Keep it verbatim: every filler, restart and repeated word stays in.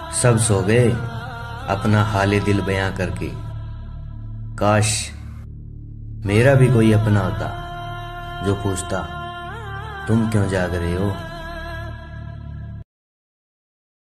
सब सो गए अपना हाले दिल बयां करके। काश मेरा भी कोई अपना होता जो पूछता तुम क्यों जाग रहे हो।